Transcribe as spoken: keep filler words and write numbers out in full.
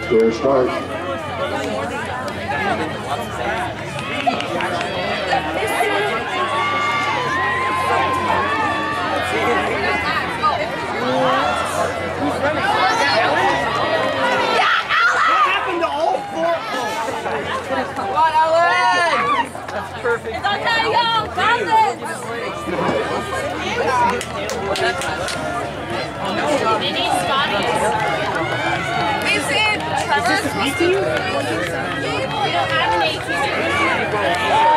Fair start. Perfect. It's okay, yo! Got this! What's that time? They need Scotty. Mason! Trevor? Is this a B team? We don't have an A team.